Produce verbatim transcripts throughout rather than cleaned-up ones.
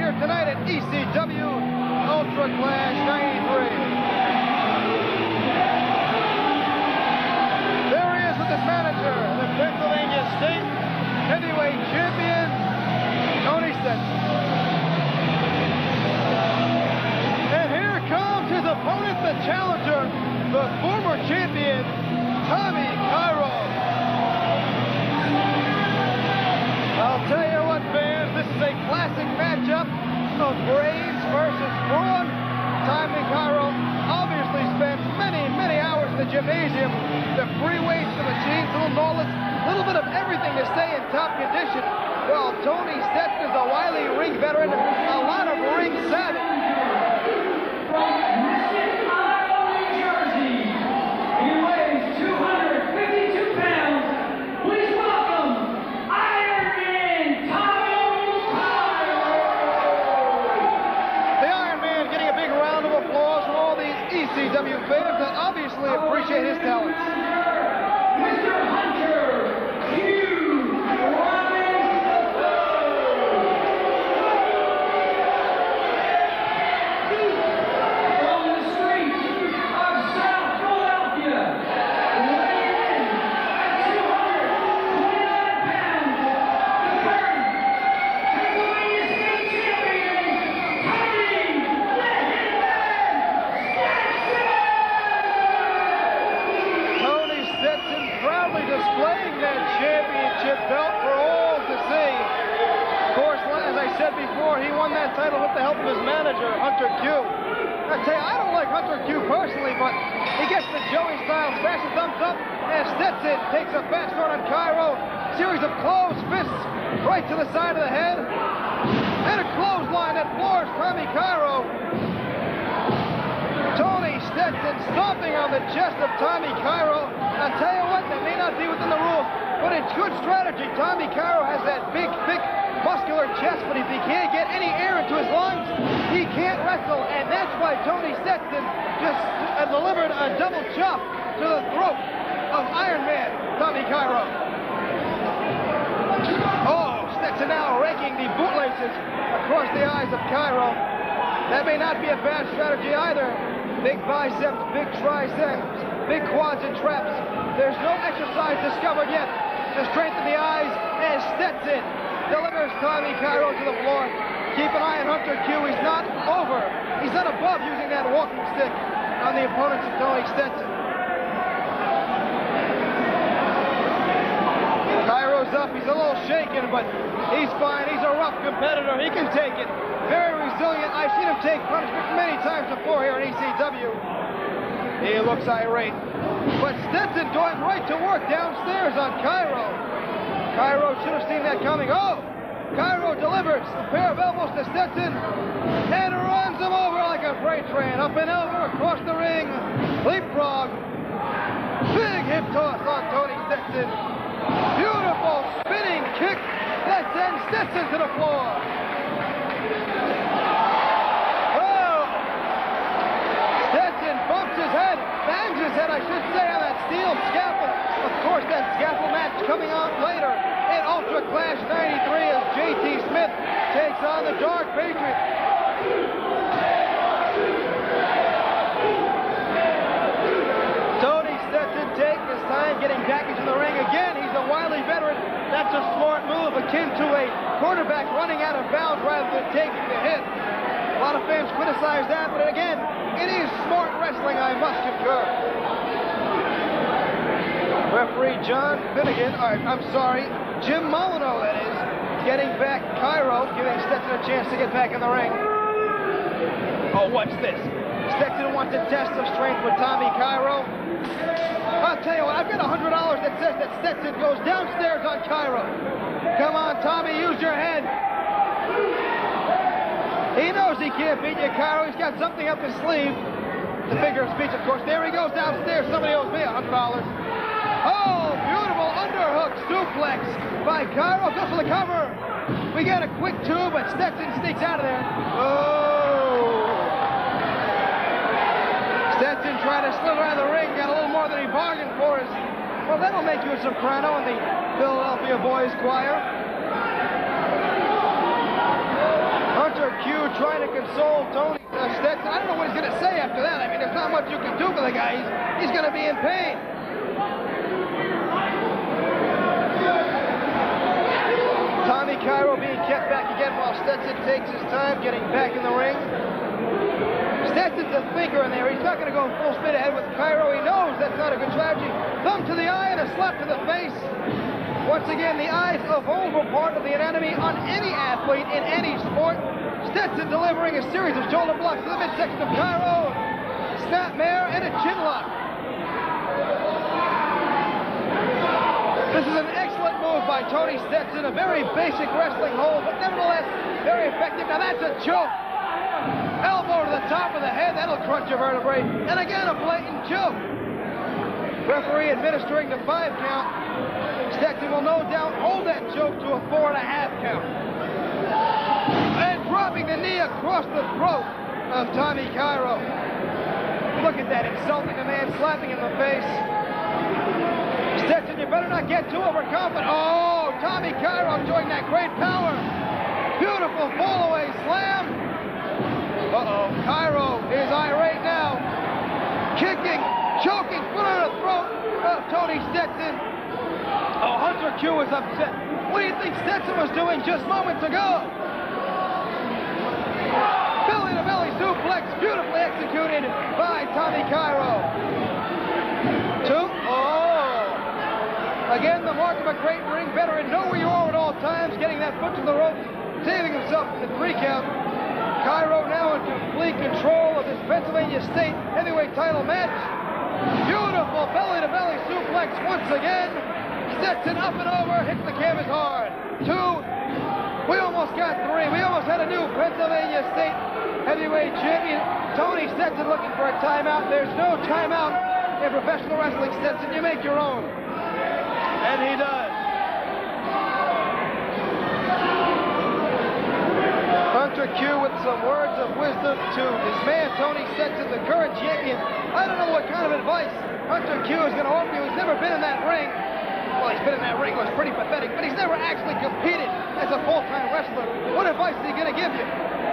here tonight at E C W Ultra Clash ninety-three. There he is with his manager, the Pennsylvania State Heavyweight Champion, Tony Stetson. And here comes his opponent, the challenger, the former champion, Tommy Cairo. I'll tell you what, fans, this is a classic matchup of brains versus brawn. Tommy Cairo obviously spent many, many hours in the gymnasium, the free weights, the machines, little knowledge, a little bit of everything to stay in top condition. Well, Tony Stetson is a wily ring veteran, a lot of ring savvy. From Michigan, Iowa, New Jersey, he weighs two hundred fifty-two pounds. Please welcome Iron Man Tommy Cairo. The Iron Man getting a big round of applause from all these E C W fans that obviously appreciate his talents. Mister Hunter Q. Robbins the third. From the streets of South Philadelphia, weighing in at two hundred twenty-nine pounds, the current Pennsylvania State Champion, Tommy the Hitman Stetson! Tony Stetson proudly displaying that championship belt for all to see. Of course, as I said before, he won that title with the help of his manager, Hunter Q. I tell you, I don't like Hunter Q personally, but he gets the Joey Styles smash a thumbs up, and Stetson takes a fast start on Cairo. Series of closed fists right to the side of the head, and a clothesline that floors Tommy Cairo. Tony Stetson stomping on the chest of Tommy Cairo. I'll tell you what, that may not be within the rules, but it's good strategy. Tommy Cairo has that big, thick, muscular chest, but if he can't get any air into his lungs, he can't wrestle, and that's why Tony Stetson just uh, delivered a double chop to the throat of Iron Man Tommy Cairo. Oh, Stetson now raking the bootlaces across the eyes of Cairo. That may not be a bad strategy either. Big biceps, big triceps, big quads and traps. There's no exercise discovered yet to strengthen the eyes, and Stetson delivers Tommy Cairo to the floor. Keep an eye on Hunter Q. He's not over. He's not above using that walking stick on the opponents of Tony Stetson. Cairo's up. He's a little shaken, but he's fine. He's a rough competitor. He can take it. Very resilient. I've seen him take punishment many times before here in E C W. He looks irate. But Stetson going right to work downstairs on Cairo. Cairo should have seen that coming. Oh! Cairo delivers a pair of elbows to Stetson and runs him over like a freight train. Up and over, across the ring. Leapfrog. Big hip toss on Tony Stetson. Beautiful spinning kick that sends Stetson to the floor. Oh! Stetson bumps his head, bangs his head, I should say, on that steel scaffold. Of course, that scaffold match coming on later in Ultra Clash ninety-three as J T Smith takes on the Dark Patriot. Tony Stetson taking his time getting back into the ring again. He's a wily veteran. That's a smart move akin to a quarterback running out of bounds rather than taking the hit. A lot of fans criticize that, but again, it is smart wrestling, I must concur. Referee John Finnegan, or I'm sorry, Jim Molyneux, that is, getting back Cairo, giving Stetson a chance to get back in the ring. Oh, what's this? Stetson wants a test of strength with Tommy Cairo. I'll tell you what, I've got one hundred dollars that says that Stetson goes downstairs on Cairo. Come on, Tommy, use your head. He knows he can't beat you, Cairo. He's got something up his sleeve. The figure of speech, of course. There he goes downstairs. Somebody owes me one hundred dollars. Oh, beautiful underhook suplex by Cairo. Goes for the cover. We get a quick two, but Stetson sneaks out of there. Oh. Stetson trying to slither out of the ring. Got a little more than he bargained for us. Well, that'll make you a soprano in the Philadelphia Boys Choir. Hunter Q trying to console Tony uh, Stetson. I don't know what he's going to say after that. I mean, there's not much you can do for the guy. He's, he's going to be in pain. Tommy Cairo being kept back again while Stetson takes his time getting back in the ring. Stetson's a thinker in there. He's not going to go full speed ahead with Cairo. He knows that's not a good strategy. Thumb to the eye and a slap to the face. Once again, the eyes a vulnerable part of the anatomy on any athlete in any sport. Stetson delivering a series of shoulder blocks to the midsection of Cairo. Snapmare and a chin lock. This is an excellent move by Tony Stetson. A very basic wrestling hold, but nevertheless very effective. Now that's a choke. Elbow to the top of the head. That'll crunch a vertebrae. And again, a blatant choke. Referee administering the five count. Stetson will no doubt hold that choke to a four and a half count. And dropping the knee across the throat of Tommy Cairo. Look at that, insulting the man, slapping in the face. Stetson, you better not get too overconfident. Oh, Tommy Cairo showing that great power. Beautiful fall-away slam. Uh-oh, Cairo is irate now. Kicking, choking, foot on the throat of Tony Stetson. Oh, Hunter Q was upset. What do you think Stetson was doing just moments ago? Belly to belly suplex, beautifully executed by Tommy Cairo. Two. Oh. Again, the mark of a great ring veteran. Know where you are at all times, getting that foot to the ropes, saving himself from the three count. Cairo now in complete control of this Pennsylvania State heavyweight title match. Beautiful belly to belly suplex once again. Stetson up and over, hits the canvas hard. Two. We almost got three. We almost had a new Pennsylvania State heavyweight champion. Tony Stetson looking for a timeout. There's no timeout in professional wrestling, Stetson. You make your own. And he does. Hunter Q with some words of wisdom to his man, Tony Stetson, the current champion. I don't know what kind of advice Hunter Q is going to offer you. He's never been in that ring. Well, he's been in that ring. It was pretty pathetic, but he's never actually competed as a full-time wrestler. What advice is he going to give you?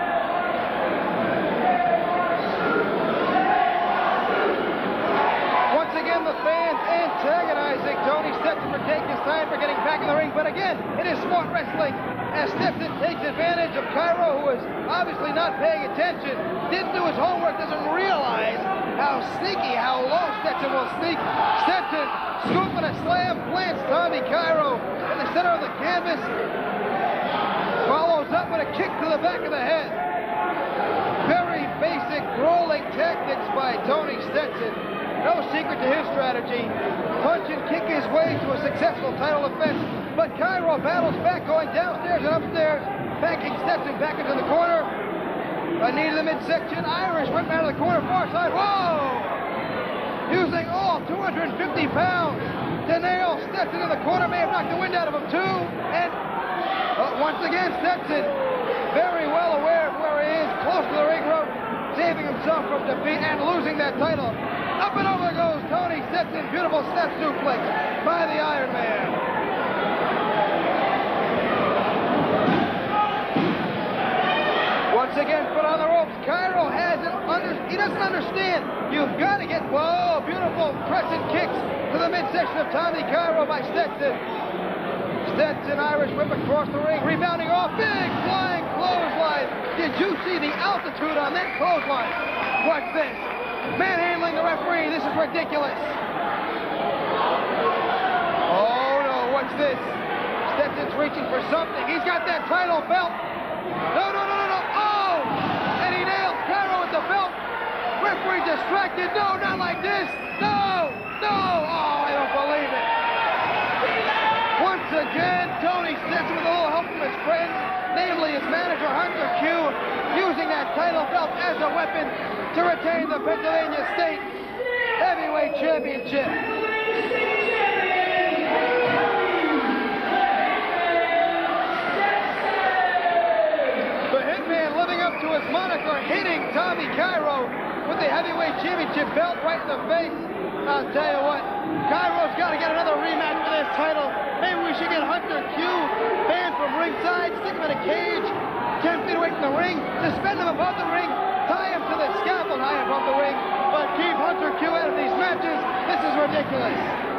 Once again, the fans antagonizing Tony Stetson for taking his time for getting back in the ring. But again, it is smart wrestling as Stetson takes advantage of Cairo, who is obviously not paying attention, didn't do his homework, doesn't realize how sneaky, how low Stetson will sneak. Stetson scooping a slam, plants Tommy Cairo in the center of the canvas. Follows up with a kick to the back of the head. Very basic rolling tactics by Tony Stetson. No secret to his strategy. Punch and kick his way to a successful title defense. But Cairo battles back, going downstairs and upstairs, backing Stetson back into the corner. A knee to the midsection. Irish whip out of the corner, far side. Whoa! Using all two hundred fifty pounds to nail Stetson in the corner. May have knocked the wind out of him, too. And uh, once again, Stetson very well aware of where he is, close to the ring rope, saving himself from defeat and losing that title. Up and over goes Tony Stetson. Beautiful step suplex by the Iron Man. Once again, foot on the ropes. Cairo hasn't under, he doesn't understand. You've got to get, whoa, beautiful crescent kicks to the midsection of Tommy Cairo by Stetson. Stetson, Irish whip across the ring, rebounding off, big flying clothesline. Did you see the altitude on that clothesline? What's this? Manhandling the referee. This is ridiculous. Oh no, what's this? Stetson's reaching for something. He's got that title belt. No, no, no, no, no. Oh! And he nails Cairo with the belt. Referee distracted. No, not like this. No, no. Oh, I don't believe it. Once again, Tony Stetson with a little help from his friends, namely his manager, Hunter Q, using that title belt as a weapon to retain the Pennsylvania State Heavyweight Championship. The Hitman living up to his moniker, hitting Tommy Cairo with the Heavyweight Championship belt right in the face. I'll tell you what, Cairo's got to get another rematch for this title. Maybe we should get Hunter Q banned from ringside, stick him in a cage, ten feet away from the ring, suspend him above the ring, tie him to the scaffold high above the ring, but keep Hunter Q out of these matches. This is ridiculous.